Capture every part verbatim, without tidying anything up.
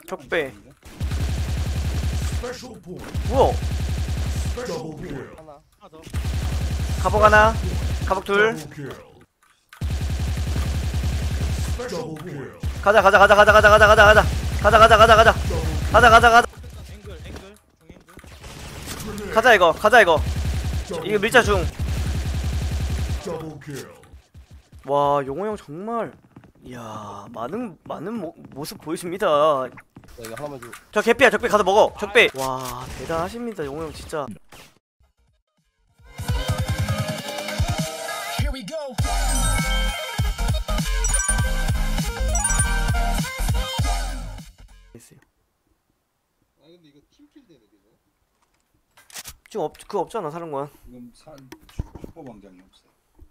적배. 우와. 하나 하나 더. 가복 하나. 가복 둘. 가자 가자 가자 가자 가자 가자 가자 가자 가자 가자 가자 가자 가자 가자 가자 앵글 앵글 중앵글. 가자 이거 가자 이거 이거 밀자 중. 와 용호 형 정말 이야 많은 많은 모, 모습 보여줍니다. 야, 이거 하나만 줘. 저 개피야 적배 가서 먹어 적배. 와 대단하십니다 용호 형 진짜. Here we go. 아 근데 이거 팀킬 되네 이거. 지금 없 그거 없잖아 사령관. 지금 산 슈퍼 광장이 없어.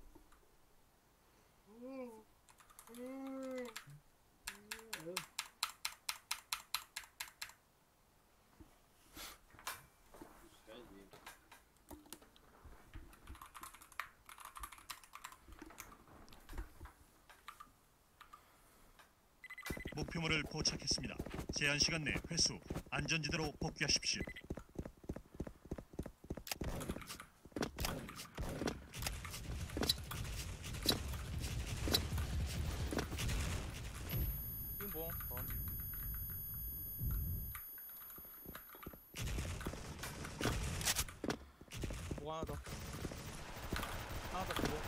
목표물을 포착했습니다. 제한 시간 내 회수, 안전지대로 복귀하십시오. 빙봉. 번. 뭐 하나 더. 하나 더 빙봉.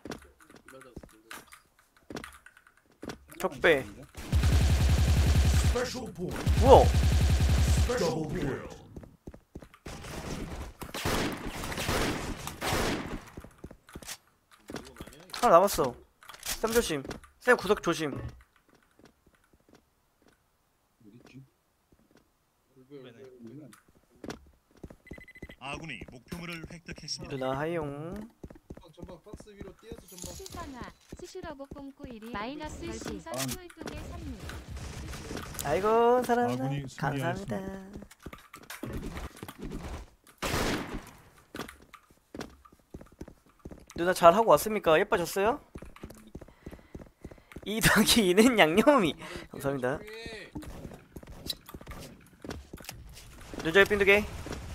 적배. 우와. 하나 남았어. 쌤 조심. 쌤 구석 조심. 어딨지? 네네. 아군이 목표물을 획득했습니다. 누나 하이용. 전방 박스 위로 띄어서 전방. 신선화 수슈러브 꼼코일이 마이너스 별풍선 아. 스물두 개 선물. 아이고 사랑합니다. 아군이 감사합니다. 승리하였습니다. 누나 잘 하고 왔습니까? 예뻐졌어요? 이 더하기 이는 양념이. 감사합니다. 누저의 핀 두 개.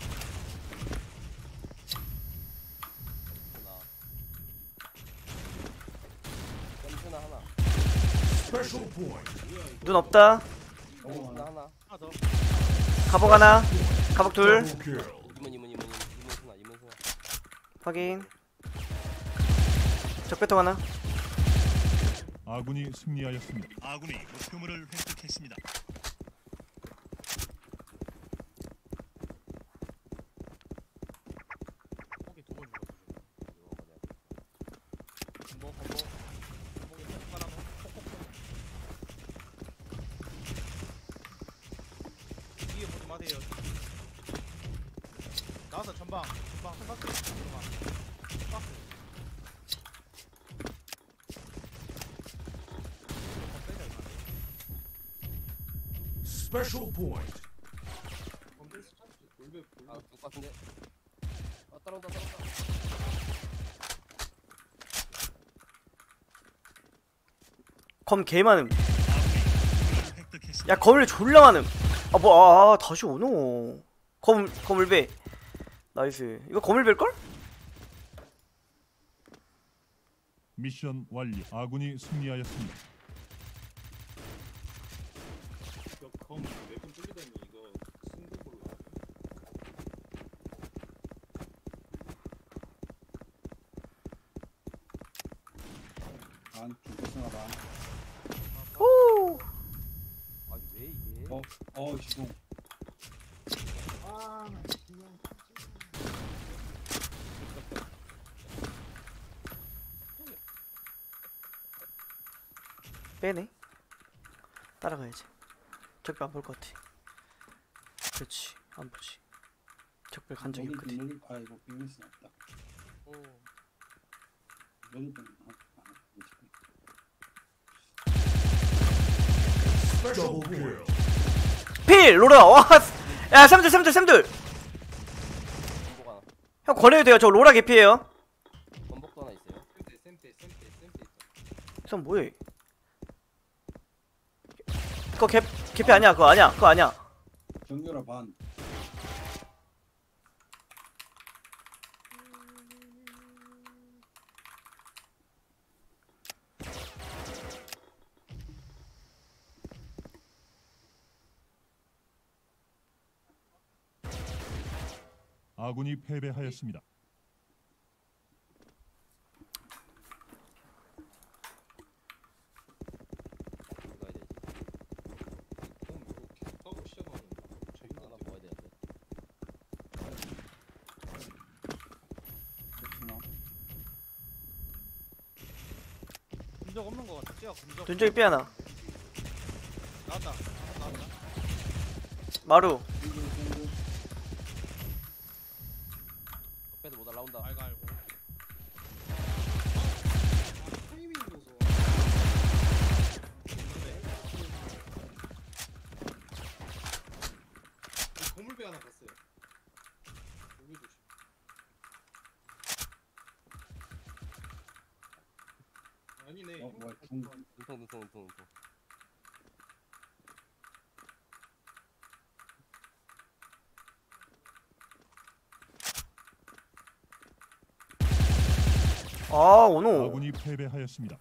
점수나 하나. 눈 없다. 점수나 하나. 하나 더. 가복 하나. 가복 둘. 이문 이문 이문 이문 수나 이문 수나. 확인. 적배통 하나. 아군이 승리하였습니다. 아군이 목표물을 획득했습니다. 거기 두번 죽었어. 뭐 뭐. 거기 깔아놓. 위에 보지 마세요. 나와서 전방. 전방 선박스. 전방. 박스. Special point. 아, 똑같은데. 아, 따라온다, 따라온다. 검 개 많음. 목표물을 획득했습니다. 야 검을 졸라 많음. 아 뭐 아 다시 오노. 검 검을배. 나이스. 이거 검을배일걸? 미션 완료. 아군이 승리하였습니다. 검 몇번 뚫리다니 이거 승부골로 나와. 반 중고승아 반. 오. 아니 왜 이게? 어, 어 지동. 빼네. 따라가야지. 적배 안 볼 것 같아. 그렇지 안 보지. 적배 간 적이 여기 없거든. 여기 아 이거 비밀스 없다. 오. 여기 좀 아, 아, Double kill. 필 로라. 와야 샘들 샘들 샘들. 전복 하나. 형 권해도 돼요. 저 로라 개피예요. 전복도 하나 있어요. 샘대 샘대 샘대 샘대 있다. 선 뭐해? 그거 개 개피 아니야. 그거 아니야. 그거 아니야. 정렬아 반. 아군이 패배하였습니다. 그렇구나. 금적 없는 거 같아. 찌야 금적. 눈쪽이 삐 하나. 나왔다. 나왔다. 마루. 땡글, 땡글. 빼도 못 올라온다. 알고 알고. 타이밍 보소. 고물배 하나 봤어요. 여기 조심. 아니네. 어 뭐야 중. 눈통 눈통 눈통 눈통. 아 오노. 아군이 패배하였습니다.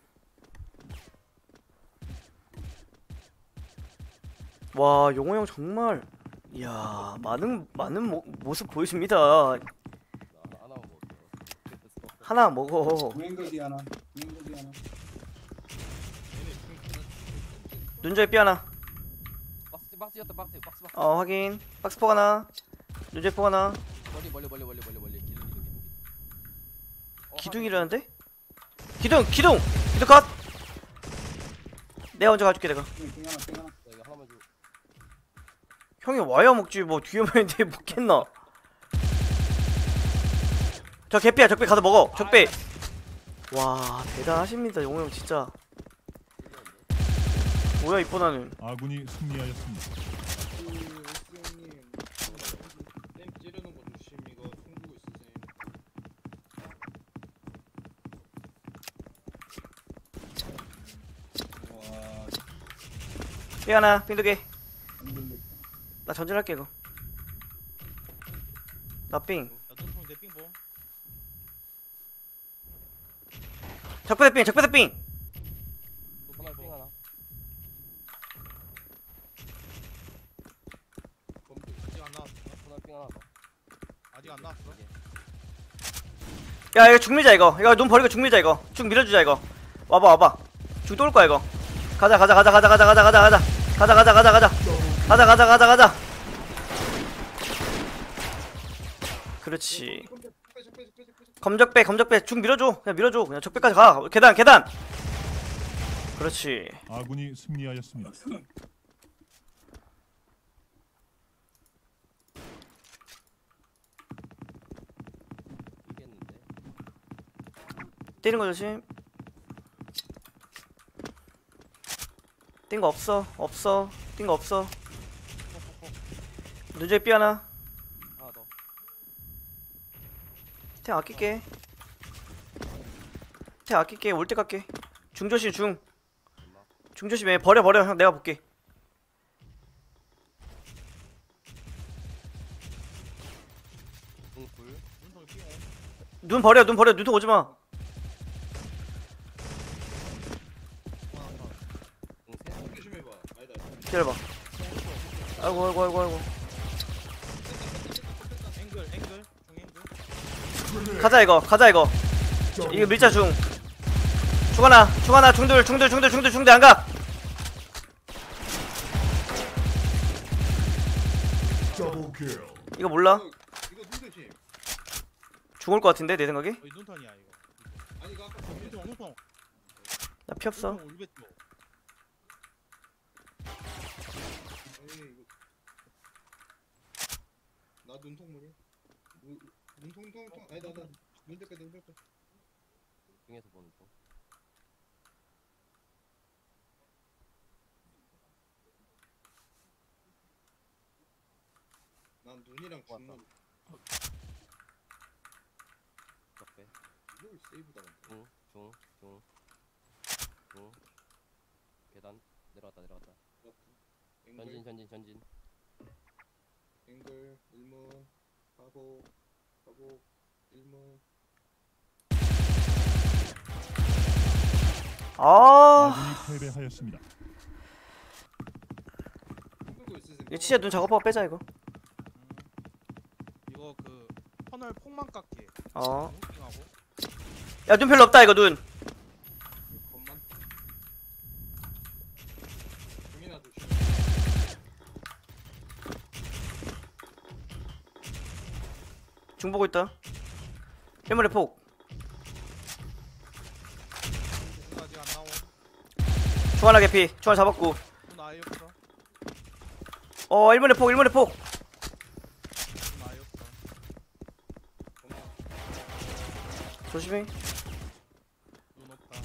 와 용호 형 정말. 이야 많은 많은 모, 모습 보여줍니다. 나 하나 하나 먹었어. 하나 먹어. 중앵글이 하나. 중앵글이 하나. 눈쪽이 삐 하나. 박스 박스였다 박스 박스 박스. 어 확인. 박스 포 하나. 눈쪽이 포 하나. 멀리 멀리 멀리 멀리 멀리 멀리 기둥 기둥 기둥. 어, 기둥이라는데? 기둥 기둥 기둥 컷. 내가 먼저 가줄게 내가. 중, 중 하나, 중 하나. 하나. 야, 이거 하나만 줘. 형이 와야 먹지 뭐 뒤에 있는데 먹겠나. 저 개피야. 적배 가서 먹어. 적배. 와 대단하십니다 용호 형 진짜. 뭐야 이뻐나는. 아군이 승리하였습니다. 그 S형님 램 찌르는 거 조심. 이거 총구고 있으세요. 와 삐 하나. 삥두개. 흔들렸다. 나 전진할게 이거. 나 삥. 야 눈통 내 삥봉. 적배대 삥. 적배대 삥. 또 하나 삥 하나. 아직 안 나왔어. 하나 삥 하나 더. 아직 안 나왔어. 야 이거 죽밀자 이거. 이거 눈 버리고 죽밀자 이거. 쭉 밀어주자 이거. 와봐 와봐. 쭉 또 올 거야 이거. 가자 가자 가자 가자 가자 가자 가자 가자 가자 가자 가자 가자 가자 가자 가자 가자. 그렇지. 검적배 검적배 쭉 밀어줘. 그냥 밀어줘. 그냥 적배까지 가. 계단 계단. 그렇지. 아군이 승리하였습니다. 이겼는데. 뛰는 거 조심. 뛴 거 없어 없어. 뛴 거 없어. 눈저에 삐 하나. 하나 더. 태 아낄게. 태 아낄게. 올 때 갈게. 중 조심 중. 중 조심해. 버려 버려. 형 내가 볼게. 중불. 눈통이 삥. 눈 버려 눈 버려. 눈통 오지 마. 중세. 조심해봐. 아니다. 기다려봐. 아이고 아이고 아이고 아이고. 앵글 앵글 중 앵글. 가자 이거. 가자 이거. 이거 밀자 중. 중 하나. 중 하나. 중들 중들 중들 중들 중들 안 가. 이거 몰라. 이거 눈 조심. 죽을 것 같은데 내 생각에. 여기 눈턴이야 이거. 아니 이거 아까 거기 눈통 눈통. 나 피 없어. 눈통 울베 쪽. 에이 이거. 나 눈통 물이. 눈- 눈통 눈통 눈통. 아니다 나 눈대까 눈대까. 중에서 보는 중. 난 눈이랑 왔다. 중문. 적배. 이걸 세이브 당한다. 중, 중, 중, 중. 계단 내려갔다 내려갔다. 전진 전진 전진. 앵글 일문 가복 가복 일문. 아 아군이 패배하였습니다. 끌고 있으세요. 이거 진짜 눈 작업하고 빼자 이거. 이거 그 터널 폭만 깎기. 어. 후킹하고. 야 눈 별로 없다 이거 눈. 건만. 중이나 조심. 중 보고 있다. 일문에 폭. 눈 아직 안 나오. 중 하나 개피. 중 하나 잡았고. 눈 아예 없어. 어 일문에 폭 일문에 폭. 눈 아예 없어. 건만. 조심히. 눈 없다.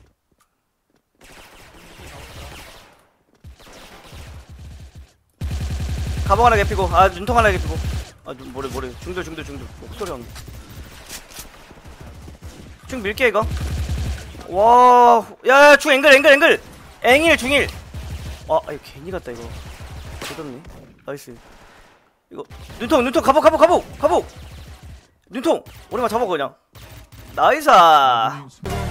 눈이 나온다. 가방 하나 개피고. 아 눈통 하나 개피고. 아 눈 모래 모래. 중돌 중돌 중돌. 목소리 안. 중 밀게 이거. 와. 야야 중 앵글 앵글 앵글. 앵일 중일. 아 이거 괜히 갔다 이거. 조졌네. 나이스. 이거 눈통 눈통 가복 가복 가복 가복. 눈통. 오랜만 잡아 그냥. 나이스. 아군이 승리.